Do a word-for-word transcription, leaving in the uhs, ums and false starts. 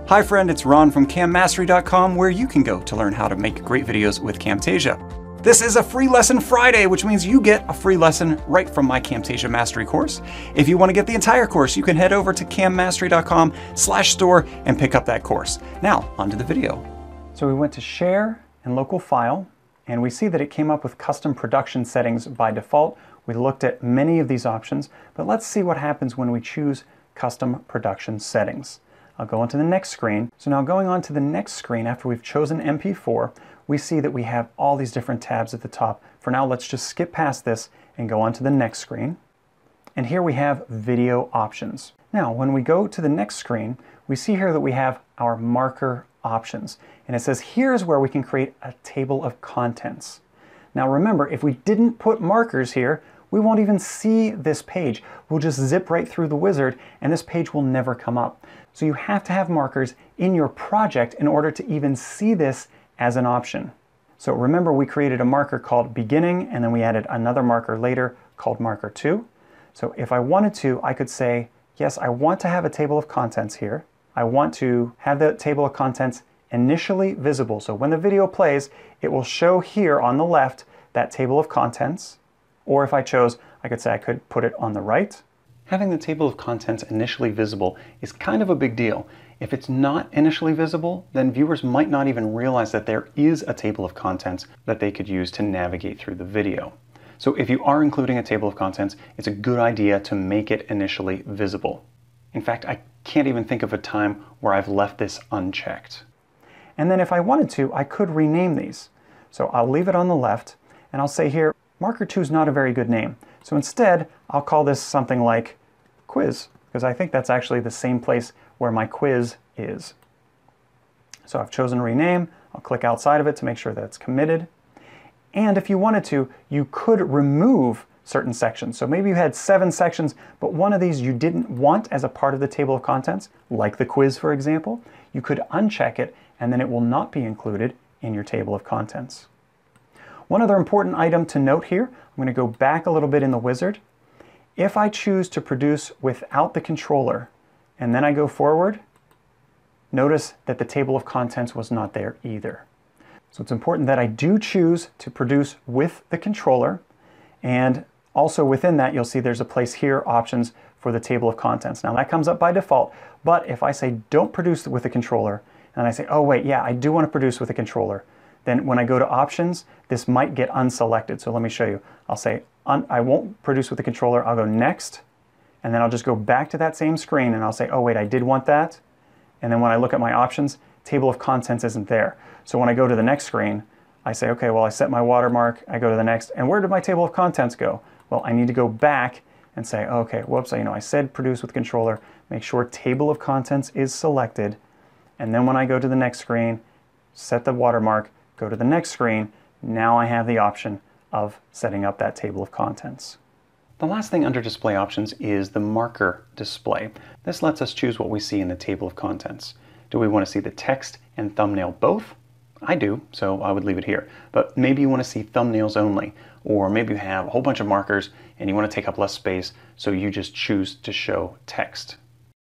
Hi friend, it's Ron from cam mastery dot com, where you can go to learn how to make great videos with Camtasia. This is a free lesson Friday, which means you get a free lesson right from my Camtasia Mastery course. If you want to get the entire course, you can head over to cam mastery dot com slash store and pick up that course. Now, onto the video. So we went to Share and Local File, and we see that it came up with custom production settings by default. We looked at many of these options, but let's see what happens when we choose custom production settings. I'll go on to the next screen. So now going on to the next screen, after we've chosen M P four, we see that we have all these different tabs at the top. For now, let's just skip past this and go on to the next screen. And here we have video options. Now, when we go to the next screen, we see here that we have our marker options. And it says here's where we can create a table of contents. Now remember, if we didn't put markers here, we won't even see this page. We'll just zip right through the wizard and this page will never come up. So you have to have markers in your project in order to even see this as an option. So remember, we created a marker called beginning and then we added another marker later called marker two. So if I wanted to, I could say, yes, I want to have a table of contents here. I want to have the table of contents initially visible. So when the video plays, it will show here on the left that table of contents. Or if I chose, I could say I could put it on the right. Having the table of contents initially visible is kind of a big deal. If it's not initially visible, then viewers might not even realize that there is a table of contents that they could use to navigate through the video. So if you are including a table of contents, it's a good idea to make it initially visible. In fact, I can't even think of a time where I've left this unchecked. And then if I wanted to, I could rename these. So I'll leave it on the left and I'll say here, marker two is not a very good name. So instead, I'll call this something like quiz, because I think that's actually the same place where my quiz is. So I've chosen rename. I'll click outside of it to make sure that it's committed. And if you wanted to, you could remove certain sections. So maybe you had seven sections, but one of these you didn't want as a part of the table of contents, like the quiz, for example. You could uncheck it, and then it will not be included in your table of contents. One other important item to note here, I'm going to go back a little bit in the wizard. If I choose to produce without the controller, and then I go forward, notice that the table of contents was not there either. So it's important that I do choose to produce with the controller, and also within that you'll see there's a place here, options for the table of contents. Now that comes up by default, but if I say don't produce with the controller, and I say, oh wait, yeah, I do want to produce with the controller, then when I go to options, this might get unselected. So let me show you. I'll say, un I won't produce with the controller, I'll go next, and then I'll just go back to that same screen and I'll say, oh wait, I did want that. And then when I look at my options, table of contents isn't there. So when I go to the next screen, I say, okay, well, I set my watermark, I go to the next, and where did my table of contents go? Well, I need to go back and say, okay, whoops, you know, I said produce with controller, make sure table of contents is selected, and then when I go to the next screen, set the watermark, go to the next screen, now I have the option of setting up that table of contents. The last thing under display options is the marker display. This lets us choose what we see in the table of contents. Do we want to see the text and thumbnail both? I do, so I would leave it here. But maybe you want to see thumbnails only, or maybe you have a whole bunch of markers and you want to take up less space, so you just choose to show text.